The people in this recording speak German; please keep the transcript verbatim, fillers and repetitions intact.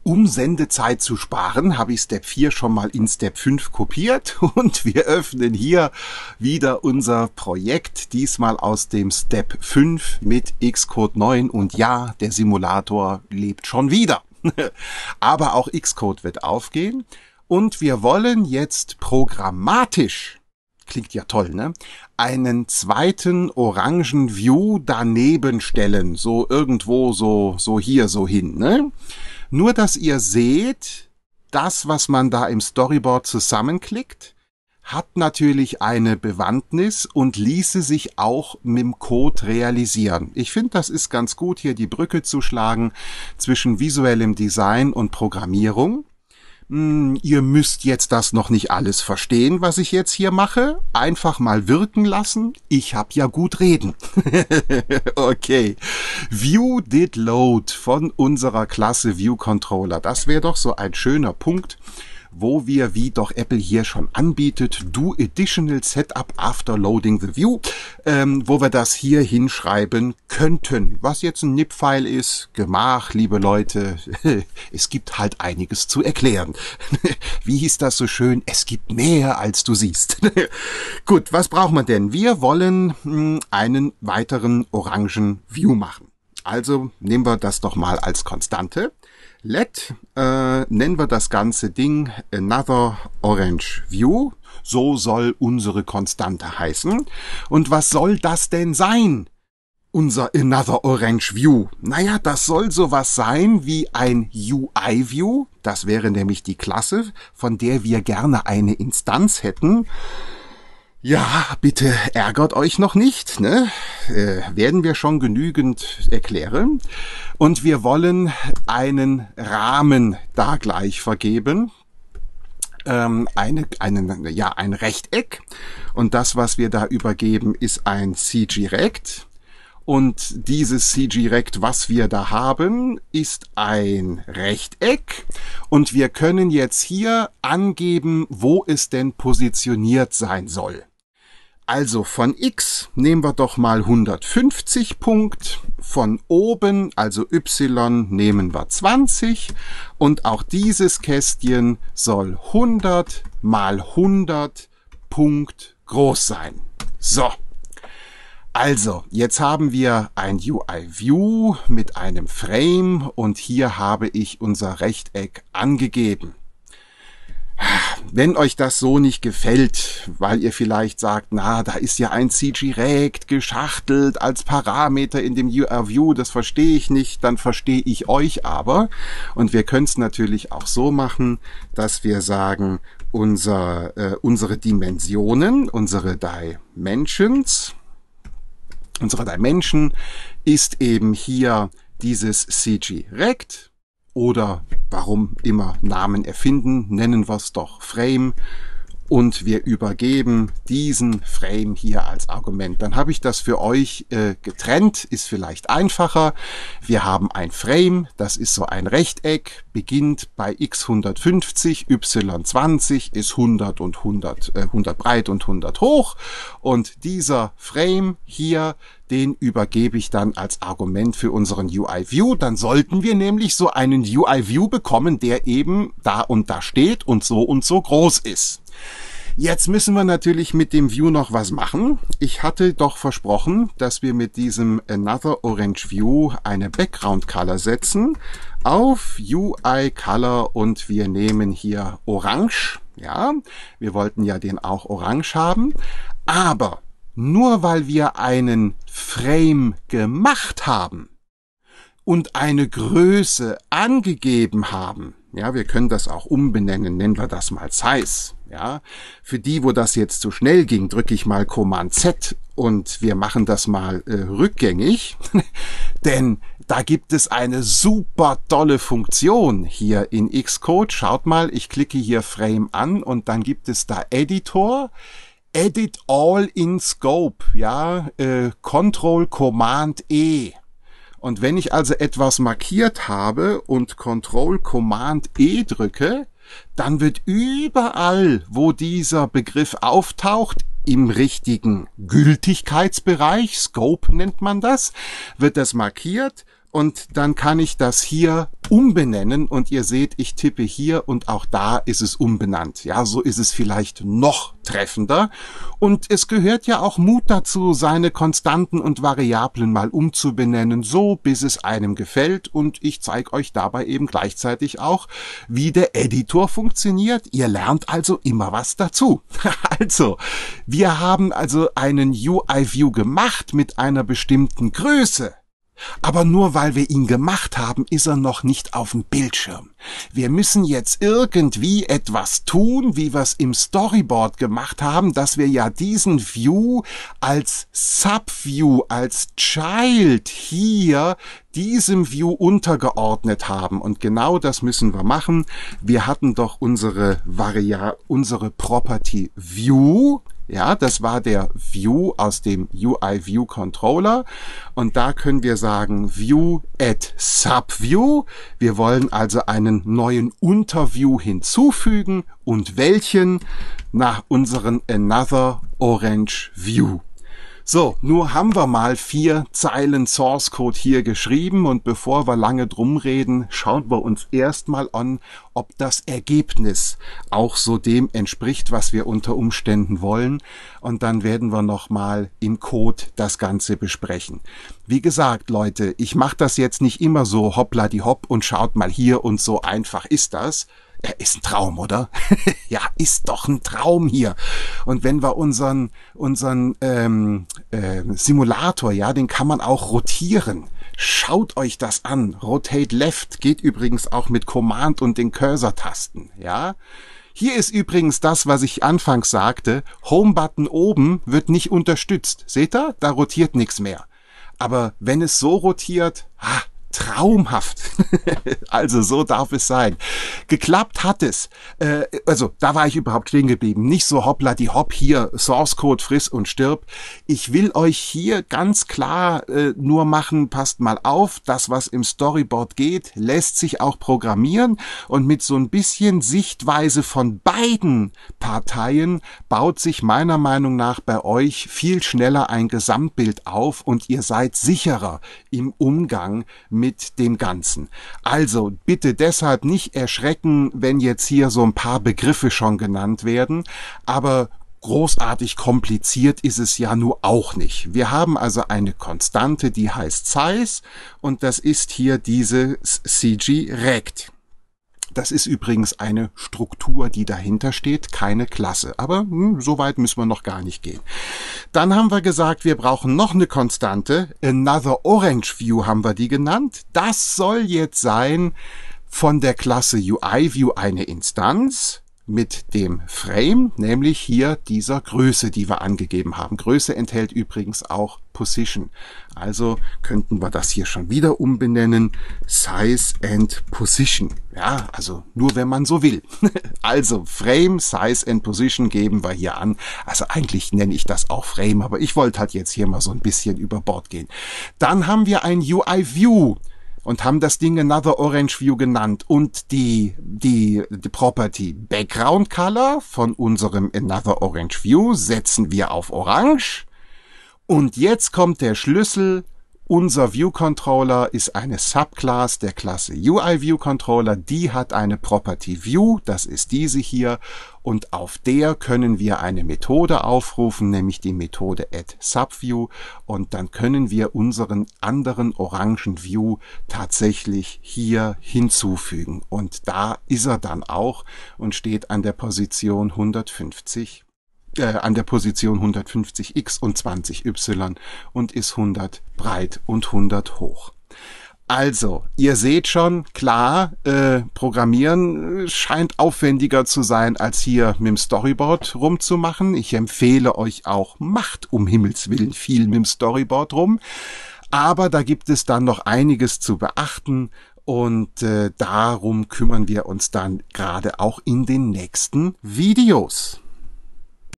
Um Sendezeit zu sparen, habe ich Step vier schon mal in Step fünf kopiert und wir öffnen hier wieder unser Projekt, diesmal aus dem Step fünf mit Xcode neun und ja, der Simulator lebt schon wieder. Aber auch Xcode wird aufgehen und wir wollen jetzt programmatisch, klingt ja toll, ne? Einen zweiten orangen View daneben stellen, so irgendwo so so hier so hin, ne? Nur, dass ihr seht, das, was man da im Storyboard zusammenklickt, hat natürlich eine Bewandtnis und ließe sich auch mit dem Code realisieren. Ich finde, das ist ganz gut, hier die Brücke zu schlagen zwischen visuellem Design und Programmierung. Hm, ihr müsst jetzt das noch nicht alles verstehen, was ich jetzt hier mache. Einfach mal wirken lassen. Ich hab ja gut reden. Okay. View did load von unserer Klasse View Controller. Das wäre doch so ein schöner Punkt, wo wir, wie doch Apple hier schon anbietet, do additional setup after loading the view, ähm, wo wir das hier hinschreiben könnten. Was jetzt ein N I P-File ist, Gemach, liebe Leute, es gibt halt einiges zu erklären. Wie hieß das so schön? Es gibt mehr, als du siehst. Gut, was braucht man denn? Wir wollen mh, einen weiteren orangen View machen. Also nehmen wir das doch mal als Konstante. Let, äh, nennen wir das ganze Ding Another Orange View. So soll unsere Konstante heißen. Und was soll das denn sein? Unser Another Orange View. Naja, das soll sowas sein wie ein U I-View. Das wäre nämlich die Klasse, von der wir gerne eine Instanz hätten. Ja, bitte ärgert euch noch nicht, ne? Äh, werden wir schon genügend erklären. Und wir wollen einen Rahmen da gleich vergeben. Ähm, eine, einen, ja, ein Rechteck. Und das, was wir da übergeben, ist ein C G Rect. Und dieses C G Rect, was wir da haben, ist ein Rechteck. Und wir können jetzt hier angeben, wo es denn positioniert sein soll. Also von X nehmen wir doch mal hundertfünfzig Punkt, von oben, also Y, nehmen wir zwanzig und auch dieses Kästchen soll hundert mal hundert Punkt groß sein. So, also jetzt haben wir ein U I-View mit einem Frame und hier habe ich unser Rechteck angegeben. Wenn euch das so nicht gefällt, weil ihr vielleicht sagt, na, da ist ja ein C G Rect geschachtelt als Parameter in dem U I-View, das verstehe ich nicht, dann verstehe ich euch aber. Und wir können es natürlich auch so machen, dass wir sagen, unser, äh, unsere Dimensionen, unsere Dimensions, unsere Dimension ist eben hier dieses C G Rect. Oder warum immer Namen erfinden, nennen wir es doch Frame und wir übergeben diesen Frame hier als Argument. Dann habe ich das für euch äh, getrennt, ist vielleicht einfacher. Wir haben ein Frame, das ist so ein Rechteck, beginnt bei x hundertfünfzig, y zwanzig, ist hundert und hundert, äh, hundert breit und hundert hoch und dieser Frame hier, den übergebe ich dann als Argument für unseren U I-View. Dann sollten wir nämlich so einen U I-View bekommen, der eben da und da steht und so und so groß ist. Jetzt müssen wir natürlich mit dem View noch was machen. Ich hatte doch versprochen, dass wir mit diesem Another Orange View eine Background Color setzen auf U I Color und wir nehmen hier Orange. Ja, wir wollten ja den auch orange haben, aber nur weil wir einen Frame gemacht haben und eine Größe angegeben haben, ja, wir können das auch umbenennen, nennen wir das mal Size, ja. Für die, wo das jetzt zu schnell ging, drücke ich mal Command Z und wir machen das mal äh, rückgängig, denn da gibt es eine super tolle Funktion hier in Xcode. Schaut mal, ich klicke hier Frame an und dann gibt es da Editor, Edit All in Scope, ja, äh, Control Command E. Und wenn ich also etwas markiert habe und Control Command E drücke, dann wird überall, wo dieser Begriff auftaucht, im richtigen Gültigkeitsbereich, Scope nennt man das, wird das markiert Und dann kann ich das hier umbenennen und ihr seht, ich tippe hier und auch da ist es umbenannt. Ja, so ist es vielleicht noch treffender. Und es gehört ja auch Mut dazu, seine Konstanten und Variablen mal umzubenennen, so bis es einem gefällt. Und ich zeige euch dabei eben gleichzeitig auch, wie der Editor funktioniert. Ihr lernt also immer was dazu. Also, wir haben also einen U I-View gemacht mit einer bestimmten Größe. Aber nur weil wir ihn gemacht haben, ist er noch nicht auf dem Bildschirm. Wir müssen jetzt irgendwie etwas tun, wie wir es im Storyboard gemacht haben, dass wir ja diesen View als Subview, als Child hier diesem View untergeordnet haben. Und genau das müssen wir machen. Wir hatten doch unsere Varia, unsere Property View. Ja, das war der View aus dem U I-View Controller und da können wir sagen View add Subview. Wir wollen also einen neuen Unterview hinzufügen und welchen? Nach unseren Another Orange View. So, nur haben wir mal vier Zeilen Source Code hier geschrieben und bevor wir lange drum reden, schauen wir uns erstmal an, ob das Ergebnis auch so dem entspricht, was wir unter Umständen wollen. Und dann werden wir nochmal im Code das Ganze besprechen. Wie gesagt, Leute, ich mache das jetzt nicht immer so hoppla die hopp und schaut mal hier und so einfach ist das. Er ist ein Traum, oder? Ja, ist doch ein Traum hier. Und wenn wir unseren unseren ähm, äh, Simulator, ja, den kann man auch rotieren. Schaut euch das an. Rotate Left geht übrigens auch mit Command und den Cursor-Tasten, ja. Hier ist übrigens das, was ich anfangs sagte. Home-Button oben wird nicht unterstützt. Seht ihr? Da rotiert nichts mehr. Aber wenn es so rotiert, ha, traumhaft. Also so darf es sein. Geklappt hat es. Äh, also da war ich überhaupt stehen geblieben. Nicht so hoppla die hopp hier, Source Code friss und stirb. Ich will euch hier ganz klar äh, nur machen, passt mal auf, das was im Storyboard geht, lässt sich auch programmieren und mit so ein bisschen Sichtweise von beiden Parteien baut sich meiner Meinung nach bei euch viel schneller ein Gesamtbild auf und ihr seid sicherer im Umgang mit dem Ganzen. Also bitte deshalb nicht erschrecken, wenn jetzt hier so ein paar Begriffe schon genannt werden, aber großartig kompliziert ist es ja nur auch nicht. Wir haben also eine Konstante, die heißt Size und das ist hier diese C G Rect. Das ist übrigens eine Struktur, die dahinter steht, keine Klasse. Aber hm, so weit müssen wir noch gar nicht gehen. Dann haben wir gesagt, wir brauchen noch eine Konstante. Another Orange View haben wir die genannt. Das soll jetzt sein von der Klasse U I-View eine Instanz mit dem Frame, nämlich hier dieser Größe, die wir angegeben haben. Größe enthält übrigens auch Position. Also könnten wir das hier schon wieder umbenennen. Size and Position. Ja, also nur wenn man so will. Also Frame, Size and Position geben wir hier an. Also eigentlich nenne ich das auch Frame, aber ich wollte halt jetzt hier mal so ein bisschen über Bord gehen. Dann haben wir ein U I-View. Und haben das Ding Another Orange View genannt und die, die, die Property Background Color von unserem Another Orange View setzen wir auf Orange. Und jetzt kommt der Schlüssel. Unser View Controller ist eine Subclass der Klasse U I-View Controller. Die hat eine Property View, das ist diese hier. Und auf der können wir eine Methode aufrufen, nämlich die Methode addSubView. Und dann können wir unseren anderen orangen View tatsächlich hier hinzufügen. Und da ist er dann auch und steht an der Position hundertfünfzig. Äh, an der Position hundertfünfzig x und zwanzig y und ist hundert breit und hundert hoch. Also, ihr seht schon, klar, äh, Programmieren scheint aufwendiger zu sein, als hier mit dem Storyboard rumzumachen. Ich empfehle euch auch, macht um Himmels Willen viel mit dem Storyboard rum. Aber da gibt es dann noch einiges zu beachten. Und äh, darum kümmern wir uns dann gerade auch in den nächsten Videos.